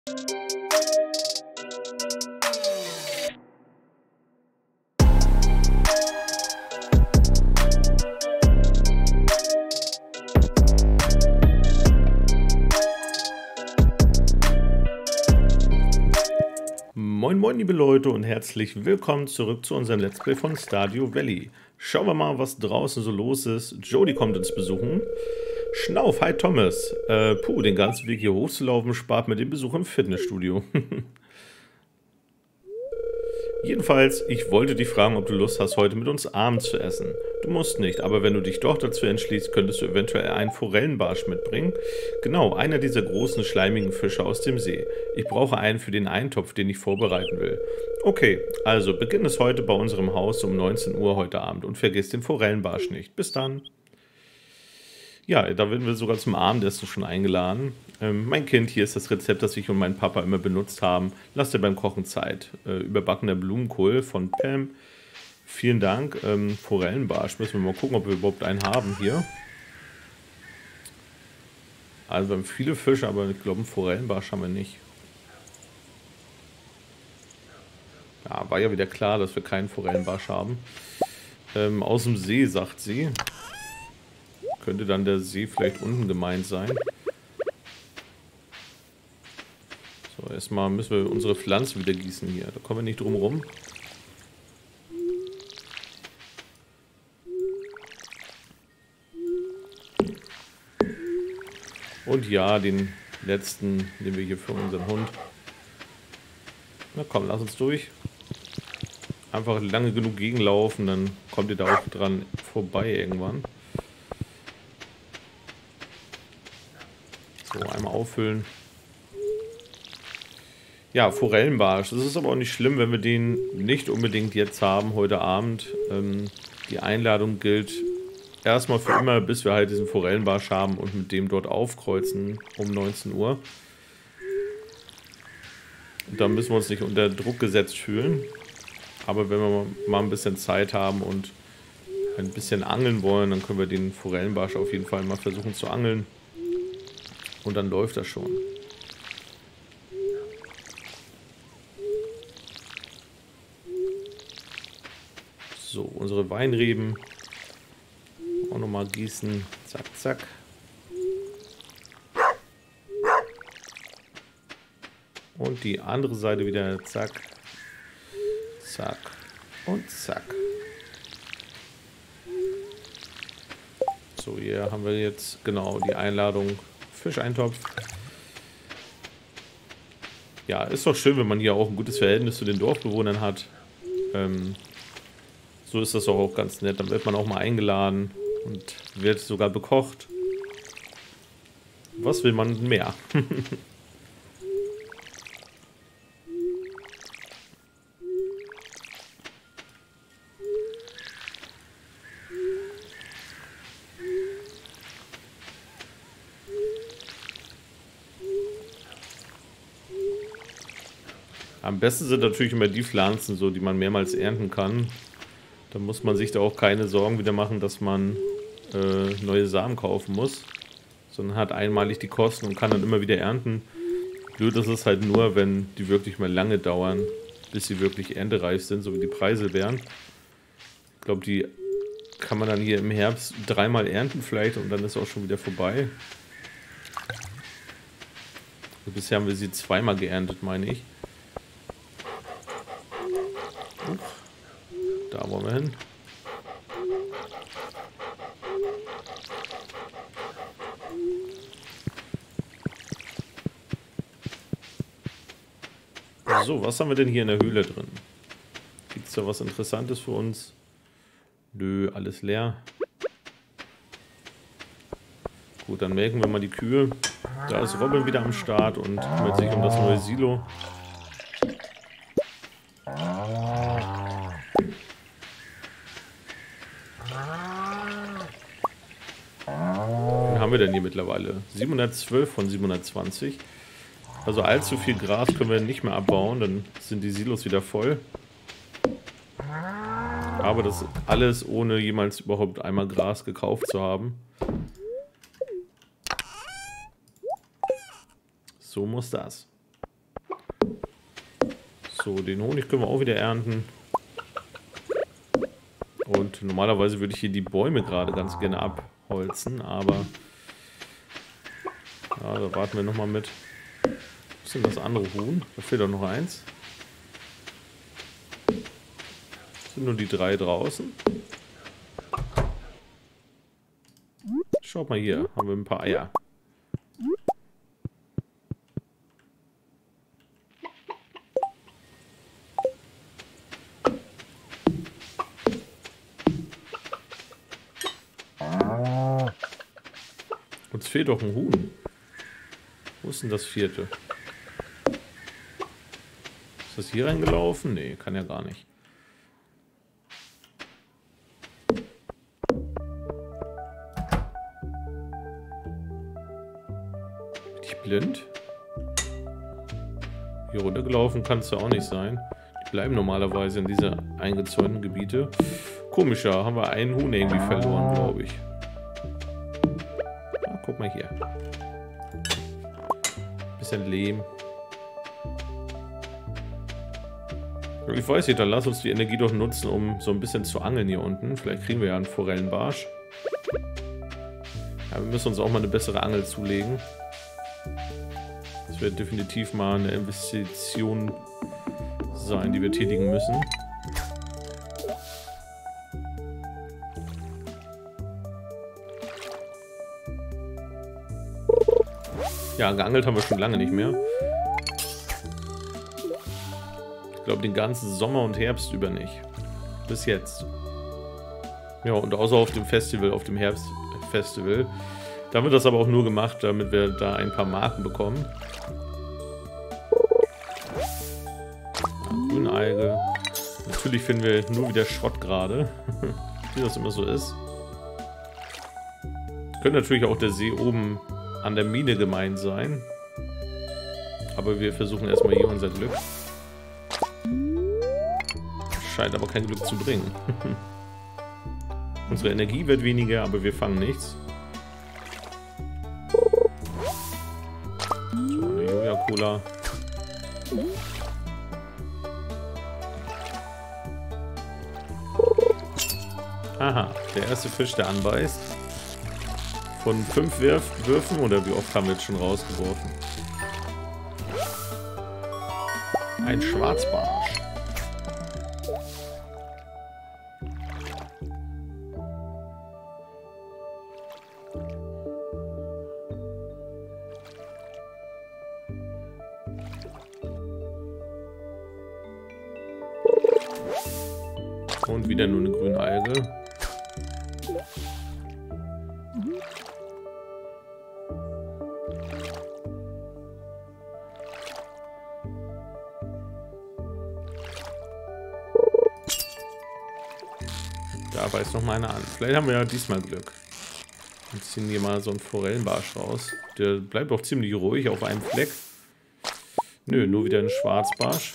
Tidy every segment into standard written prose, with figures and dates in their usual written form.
Moin moin liebe Leute und herzlich willkommen zurück zu unserem Let's Play von Stardew Valley. Schauen wir mal, was draußen so los ist. Jody kommt uns besuchen. Schnauf, hi Thomas. Den ganzen Weg hier hochzulaufen spart mir den Besuch im Fitnessstudio. Jedenfalls, ich wollte dich fragen, ob du Lust hast, heute mit uns Abend zu essen. Du musst nicht, aber wenn du dich doch dazu entschließt, könntest du eventuell einen Forellenbarsch mitbringen. Genau, einer dieser großen, schleimigen Fische aus dem See. Ich brauche einen für den Eintopf, den ich vorbereiten will. Okay, also beginn es heute bei unserem Haus um 19 Uhr heute Abend und vergiss den Forellenbarsch nicht. Bis dann. Ja, da werden wir sogar zum Abendessen schon eingeladen. Mein Kind, hier ist das Rezept, das ich und mein Papa immer benutzt haben. Lass dir beim Kochen Zeit. Überbackener Blumenkohl von Pam. Vielen Dank. Forellenbarsch. Müssen wir mal gucken, ob wir überhaupt einen haben hier. Also wir haben viele Fische, aber ich glaube, einen Forellenbarsch haben wir nicht. Ja, war ja wieder klar, dass wir keinen Forellenbarsch haben. Aus dem See, sagt sie. Könnte dann der See vielleicht unten gemeint sein. So, erstmal müssen wir unsere Pflanzen wieder gießen hier. Da kommen wir nicht drum rum. Und ja, den letzten nehmen wir hier für unseren Hund. Na komm, lass uns durch. Einfach lange genug gegenlaufen, dann kommt ihr da auch dran vorbei irgendwann. So, einmal auffüllen. Ja, Forellenbarsch. Das ist aber auch nicht schlimm, wenn wir den nicht unbedingt jetzt haben, heute Abend. Die Einladung gilt erstmal für immer, bis wir halt diesen Forellenbarsch haben und mit dem dort aufkreuzen um 19 Uhr. Da müssen wir uns nicht unter Druck gesetzt fühlen. Aber wenn wir mal ein bisschen Zeit haben und ein bisschen angeln wollen, dann können wir den Forellenbarsch auf jeden Fall mal versuchen zu angeln. Und dann läuft das schon. So, unsere Weinreben. Auch nochmal gießen. Zack, zack. Und die andere Seite wieder. Zack. Zack. Und zack. So, hier haben wir jetzt genau die Einladung. Fischeintopf. Ja, ist doch schön, wenn man hier auch ein gutes Verhältnis zu den Dorfbewohnern hat. So ist das doch auch ganz nett. Dann wird man auch mal eingeladen und wird sogar bekocht. Was will man mehr? Am besten sind natürlich immer die Pflanzen, so, die man mehrmals ernten kann. Da muss man sich da auch keine Sorgen wieder machen, dass man neue Samen kaufen muss. Sondern hat einmalig die Kosten und kann dann immer wieder ernten. Blöd ist es halt nur, wenn die wirklich mal lange dauern, bis sie wirklich erntereif sind, so wie die Preiselbeeren. Ich glaube, die kann man dann hier im Herbst dreimal ernten vielleicht und dann ist auch schon wieder vorbei. Also bisher haben wir sie zweimal geerntet, meine ich. Da wollen wir hin. So, was haben wir denn hier in der Höhle drin? Gibt es da was Interessantes für uns? Nö, alles leer. Gut, dann melken wir mal die Kühe. Da ist Robin wieder am Start und kümmert sich um das neue Silo. Wie haben wir denn hier mittlerweile? 712 von 720. Also allzu viel Gras können wir nicht mehr abbauen, dann sind die Silos wieder voll. Aber das alles ohne jemals überhaupt einmal Gras gekauft zu haben. So muss das. So, den Honig können wir auch wieder ernten. Und normalerweise würde ich hier die Bäume gerade ganz gerne abholzen, aber ja, da warten wir nochmal mit. Was ist denn das andere Huhn? Da fehlt doch noch eins. Sind nur die 3 draußen. Schaut mal hier, haben wir ein paar Eier. Uns fehlt doch ein Huhn. Wo ist denn das 4.? Ist das hier reingelaufen? Nee, kann ja gar nicht. Bin ich blind? Hier runtergelaufen kann es ja auch nicht sein. Die bleiben normalerweise in diese eingezäunten Gebiete. Komischer, haben wir einen Huhn irgendwie verloren, glaube ich. Ah, guck mal hier. Bisschen Lehm. Ich weiß nicht, dann lass uns die Energie doch nutzen, um so ein bisschen zu angeln hier unten. Vielleicht kriegen wir ja einen Forellenbarsch. Ja, wir müssen uns auch mal eine bessere Angel zulegen. Das wird definitiv mal eine Investition sein, die wir tätigen müssen. Ja, geangelt haben wir schon lange nicht mehr. Ich glaube, den ganzen Sommer und Herbst über nicht. Bis jetzt. Ja, und außer auf dem Festival, auf dem Herbstfestival. Da haben wir das aber auch nur gemacht, damit wir da ein paar Marken bekommen. Ja, Grünalge. Natürlich finden wir nur wieder Schrott gerade. Wie das immer so ist. Könnte natürlich auch der See oben an der Mine gemeint sein. Aber wir versuchen erstmal hier unser Glück. Scheint aber kein Glück zu bringen. Unsere Energie wird weniger, aber wir fangen nichts. So, eine Joja-Cola. Aha, der erste Fisch, der anbeißt. Von 5 Würfen, oder wie oft haben wir jetzt schon rausgeworfen? Ein Schwarzbarsch. Und wieder nur eine grüne Alge. Da beißt noch mal einer an. Vielleicht haben wir ja diesmal Glück. Und ziehen hier mal so einen Forellenbarsch raus. Der bleibt auch ziemlich ruhig auf einem Fleck. Nö, nur wieder ein Schwarzbarsch.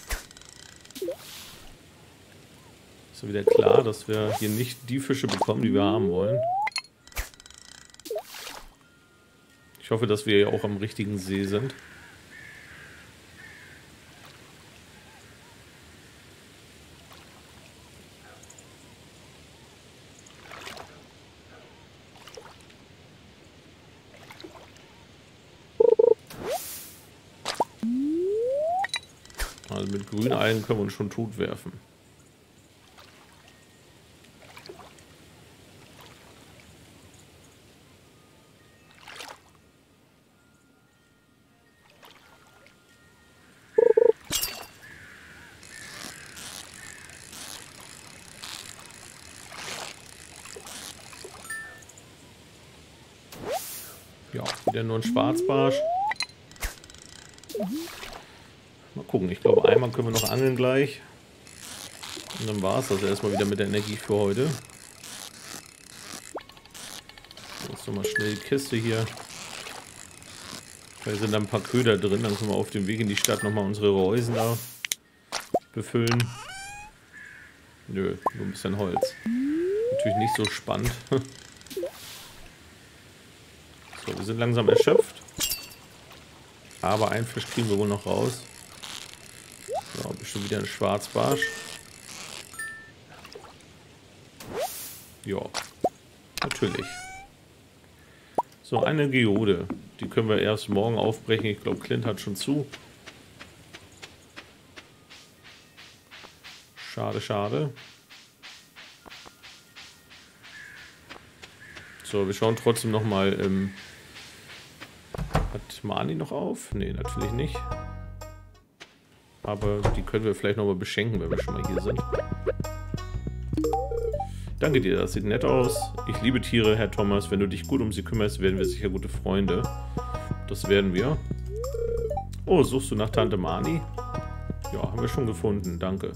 Ist ja wieder klar, dass wir hier nicht die Fische bekommen, die wir haben wollen. Ich hoffe, dass wir ja auch am richtigen See sind. Also mit Grünalgen können wir uns schon tot werfen. Ja, wieder nur ein Schwarzbarsch. Mal gucken, ich glaube einmal können wir noch angeln gleich. Und dann war es das erstmal wieder mit der Energie für heute. Jetzt nochmal schnell die Kiste hier. Da sind dann ein paar Köder drin, dann können wir auf dem Weg in die Stadt nochmal unsere Reusen da befüllen. Nö, nur ein bisschen Holz. Natürlich nicht so spannend. So, wir sind langsam erschöpft. Aber einen Fisch kriegen wir wohl noch raus. So, So, bestimmt wieder ein Schwarzbarsch. Ja, natürlich. So, eine Geode. Die können wir erst morgen aufbrechen. Ich glaube, Clint hat schon zu. Schade, schade. So, wir schauen trotzdem nochmal. Hat Mani noch auf? Ne, natürlich nicht. Aber die können wir vielleicht nochmal beschenken, wenn wir schon mal hier sind. Danke dir, das sieht nett aus. Ich liebe Tiere, Herr Thomas. Wenn du dich gut um sie kümmerst, werden wir sicher gute Freunde. Das werden wir. Oh, suchst du nach Tante Mani? Ja, haben wir schon gefunden. Danke.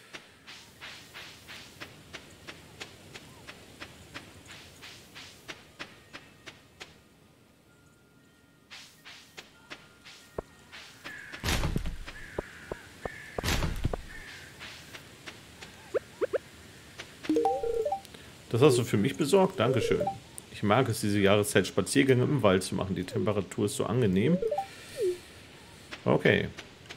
Das hast du für mich besorgt? Dankeschön. Ich mag es, diese Jahreszeit Spaziergänge im Wald zu machen. Die Temperatur ist so angenehm. Okay.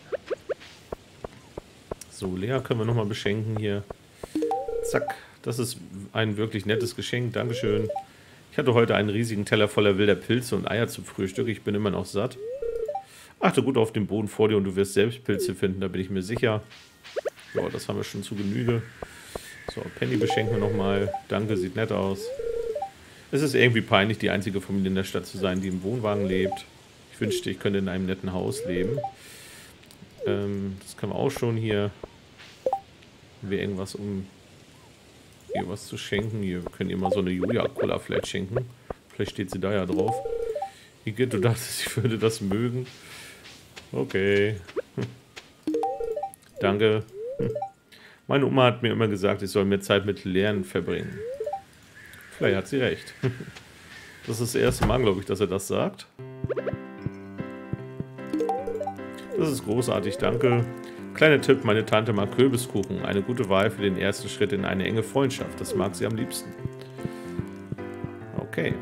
So, Lea können wir nochmal beschenken hier. Zack. Das ist ein wirklich nettes Geschenk. Dankeschön. Ich hatte heute einen riesigen Teller voller wilder Pilze und Eier zum Frühstück. Ich bin immer noch satt. Achte gut auf den Boden vor dir und du wirst selbst Pilze finden, da bin ich mir sicher. Ja, das haben wir schon zu Genüge. So, Penny beschenken wir nochmal. Danke, sieht nett aus. Es ist irgendwie peinlich, die einzige Familie in der Stadt zu sein, die im Wohnwagen lebt. Ich wünschte, ich könnte in einem netten Haus leben. Das können wir auch schon hier. Haben wir irgendwas, um ihr was zu schenken? Hier, wir können ihr mal so eine Julia-Cola vielleicht schenken. Vielleicht steht sie da ja drauf. Igitt, du dachtest, ich würde das mögen. Okay. Danke. Meine Oma hat mir immer gesagt, ich soll mehr Zeit mit Lernen verbringen. Vielleicht hat sie recht. Das ist das erste Mal, glaube ich, dass er das sagt. Das ist großartig, danke. Kleiner Tipp, meine Tante mag Kürbiskuchen. Eine gute Wahl für den ersten Schritt in eine enge Freundschaft. Das mag sie am liebsten. Okay.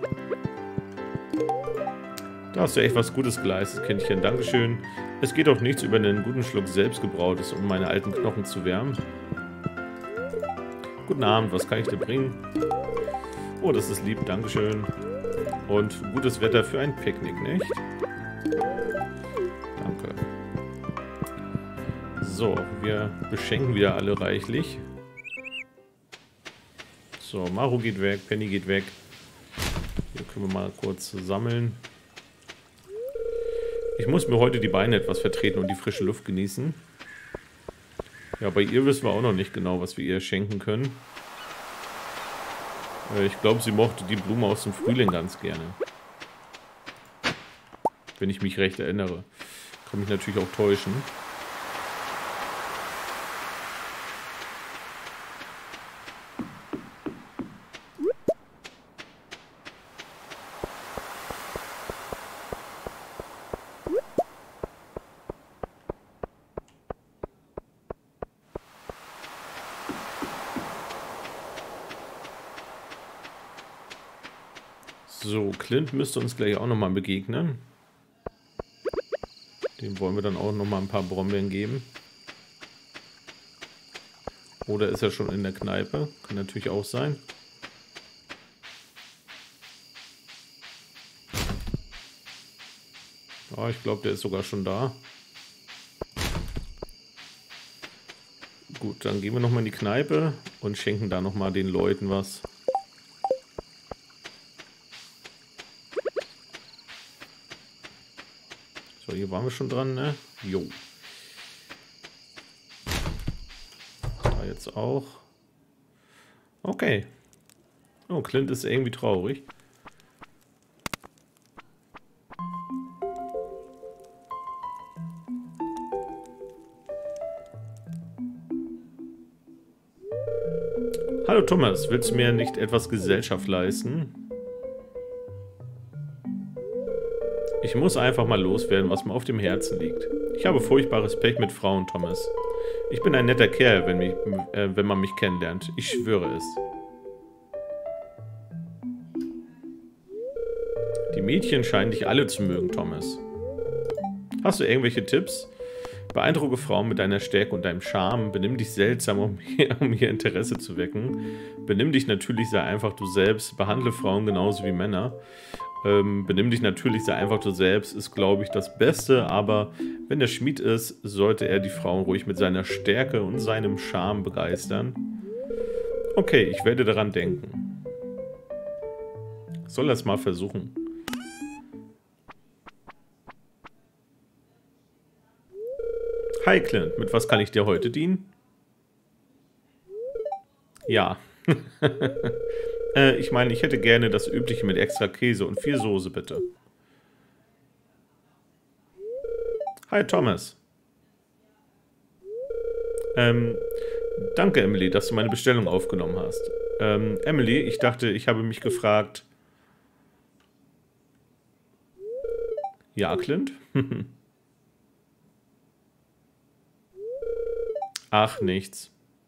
Da hast du echt was Gutes geleistet, Kindchen. Dankeschön. Es geht auch nichts über einen guten Schluck selbstgebrautes, um meine alten Knochen zu wärmen. Guten Abend, was kann ich dir bringen? Oh, das ist lieb, Dankeschön. Und gutes Wetter für ein Picknick, nicht? Danke. So, wir beschenken wieder alle reichlich. So, Maru geht weg, Penny geht weg. Hier können wir mal kurz sammeln. Ich muss mir heute die Beine etwas vertreten und die frische Luft genießen. Ja, bei ihr wissen wir auch noch nicht genau, was wir ihr schenken können. Ich glaube, sie mochte die Blume aus dem Frühling ganz gerne. Wenn ich mich recht erinnere. Kann mich natürlich auch täuschen. So, Clint müsste uns gleich auch nochmal begegnen. Dem wollen wir dann auch nochmal ein paar Brombeeren geben. Oder ist er schon in der Kneipe? Kann natürlich auch sein. Ja, ich glaube, der ist sogar schon da. Gut, dann gehen wir nochmal in die Kneipe und schenken da nochmal den Leuten was. So, hier waren wir schon dran, ne? Jo. Da jetzt auch. Okay. Oh, Clint ist irgendwie traurig. Hallo Thomas, willst du mir nicht etwas Gesellschaft leisten? Ich muss einfach mal loswerden, was mir auf dem Herzen liegt. Ich habe furchtbares Pech mit Frauen, Thomas. Ich bin ein netter Kerl, wenn man mich kennenlernt. Ich schwöre es. Die Mädchen scheinen dich alle zu mögen, Thomas. Hast du irgendwelche Tipps? Beeindrucke Frauen mit deiner Stärke und deinem Charme. Benimm dich seltsam, um ihr Interesse zu wecken. Benimm dich natürlich, sei einfach du selbst. Behandle Frauen genauso wie Männer. Benimm dich natürlich, sei einfach du selbst, ist, glaube ich, das Beste. Aber wenn er Schmied ist, sollte er die Frauen ruhig mit seiner Stärke und seinem Charme begeistern. Okay, ich werde daran denken. Soll das mal versuchen. Hi Clint, mit was kann ich dir heute dienen? Ja. Ich meine, ich hätte gerne das Übliche mit extra Käse und viel Soße, bitte. Hi Thomas. Danke Emily, dass du meine Bestellung aufgenommen hast. Emily, ich dachte, ich habe mich gefragt... Ja, Clint? Ach, nichts.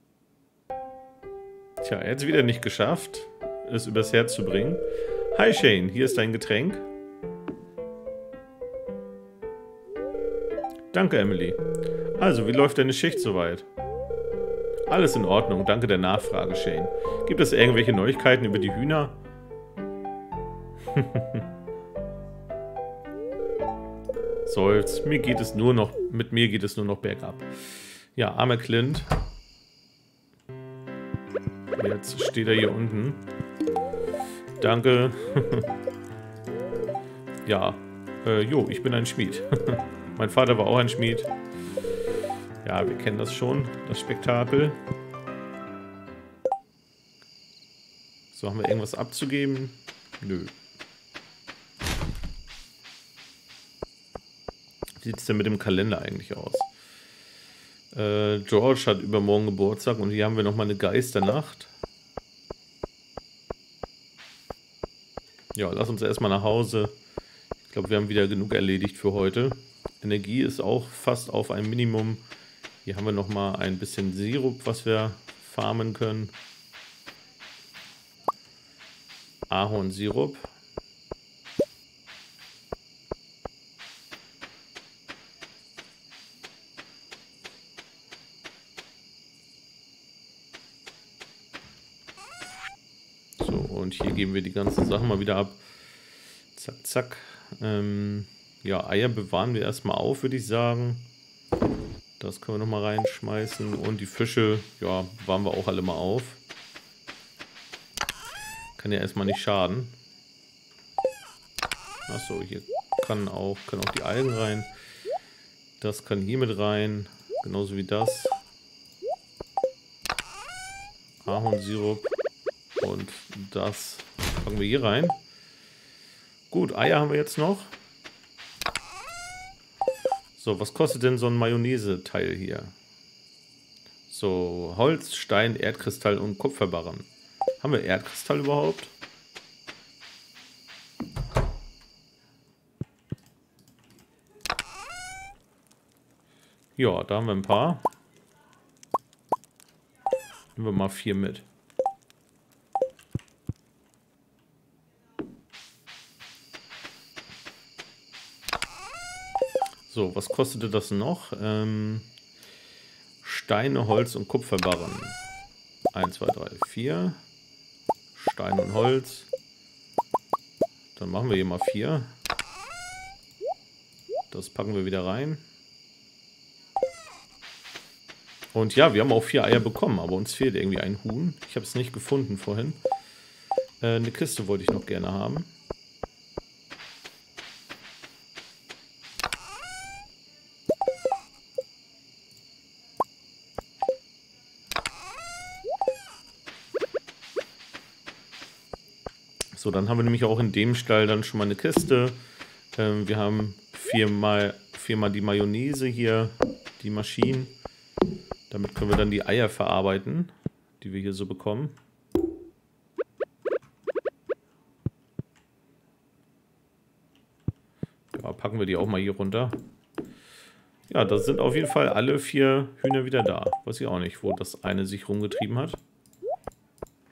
Tja, er hat es wieder nicht geschafft, es übers Herz zu bringen. Hi Shane, hier ist dein Getränk. Danke, Emily. Also, wie läuft deine Schicht soweit? Alles in Ordnung, danke der Nachfrage, Shane. Gibt es irgendwelche Neuigkeiten über die Hühner? Soll's, mit mir geht es nur noch bergab. Ja, armer Clint. Jetzt steht er hier unten. Danke. Ja, jo, ich bin ein Schmied. Mein Vater war auch ein Schmied. Ja, wir kennen das schon, das Spektakel. So, haben wir irgendwas abzugeben? Nö. Wie sieht es denn mit dem Kalender eigentlich aus? George hat übermorgen Geburtstag und hier haben wir nochmal eine Geisternacht. Ja, lass uns erstmal nach Hause. Ich glaube, wir haben wieder genug erledigt für heute. Energie ist auch fast auf ein Minimum. Hier haben wir nochmal ein bisschen Sirup, was wir farmen können. Ahornsirup. Und hier geben wir die ganzen Sachen mal wieder ab. Zack, zack. Ja, Eier bewahren wir erstmal auf, würde ich sagen. Das können wir nochmal reinschmeißen. Und die Fische, ja, bewahren wir auch alle mal auf. Kann ja erstmal nicht schaden. Achso, hier können auch die Algen rein. Das kann hier mit rein. Genauso wie das. Ahornsirup. Und das packen wir hier rein. Gut, Eier haben wir jetzt noch. So, was kostet denn so ein Mayonnaise-Teil hier? So, Holz, Stein, Erdkristall und Kupferbarren. Haben wir Erdkristall überhaupt? Ja, da haben wir ein paar. Nehmen wir mal 4 mit. So, was kostete das noch? Steine, Holz und Kupferbarren. 1, 2, 3, 4. Stein und Holz. Dann machen wir hier mal 4. Das packen wir wieder rein. Und ja, wir haben auch 4 Eier bekommen, aber uns fehlt irgendwie ein Huhn. Ich habe es nicht gefunden vorhin. Eine Kiste wollte ich noch gerne haben. So, dann haben wir nämlich auch in dem Stall dann schon mal eine Kiste. Wir haben viermal die Mayonnaise hier, die Maschinen. Damit können wir dann die Eier verarbeiten, die wir hier so bekommen. Ja, packen wir die auch mal hier runter. Ja, da sind auf jeden Fall alle 4 Hühner wieder da. Weiß ich auch nicht, wo das eine sich rumgetrieben hat.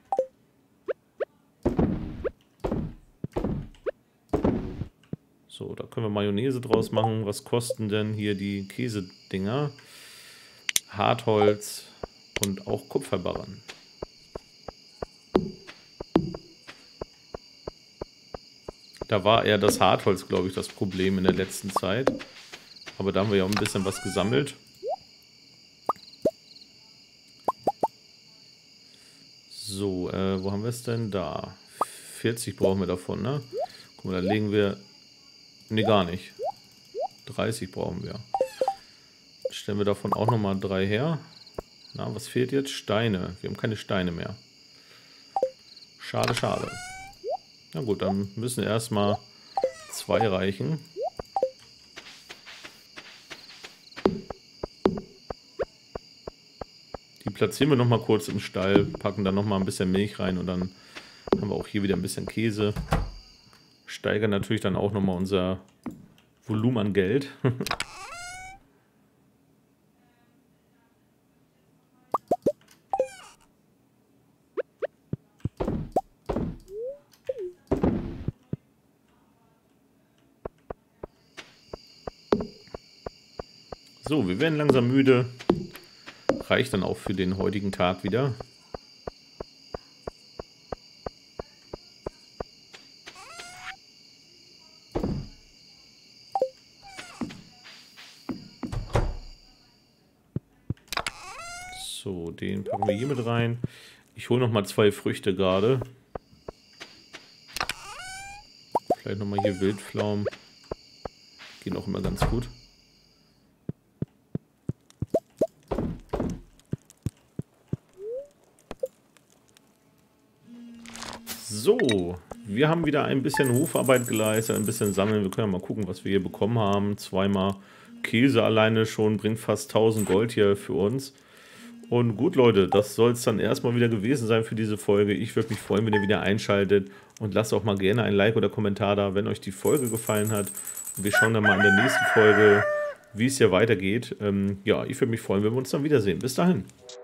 So, So, da können wir Mayonnaise draus machen. Was kosten denn hier die Käsedinger? Hartholz und auch Kupferbarren. Da war eher das Hartholz, glaube ich, das Problem in der letzten Zeit. Aber da haben wir ja auch ein bisschen was gesammelt. So, wo haben wir es denn? Da. 40 brauchen wir davon, ne? Guck mal, da legen wir... Ne, gar nicht. 30 brauchen wir. Stellen wir davon auch nochmal 3 her. Na, was fehlt jetzt? Steine. Wir haben keine Steine mehr. Schade, schade. Na gut, dann müssen erstmal 2 reichen. Die platzieren wir nochmal kurz im Stall, packen dann nochmal ein bisschen Milch rein und dann haben wir auch hier wieder ein bisschen Käse. Steigern natürlich dann auch nochmal unser Volumen an Geld. So, wir werden langsam müde. Reicht dann auch für den heutigen Tag wieder. So, den packen wir hier mit rein. Ich hole nochmal 2 Früchte gerade. Vielleicht nochmal hier Wildpflaumen. Gehen auch immer ganz gut. So, wir haben wieder ein bisschen Hofarbeit geleistet, ein bisschen sammeln. Wir können ja mal gucken, was wir hier bekommen haben. 2-mal Käse alleine schon, bringt fast 1000 Gold hier für uns. Und gut, Leute, das soll es dann erstmal wieder gewesen sein für diese Folge. Ich würde mich freuen, wenn ihr wieder einschaltet. Und lasst auch mal gerne ein Like oder Kommentar da, wenn euch die Folge gefallen hat. Und wir schauen dann mal in der nächsten Folge, wie es hier weitergeht. Ja, ich würde mich freuen, wenn wir uns dann wiedersehen. Bis dahin.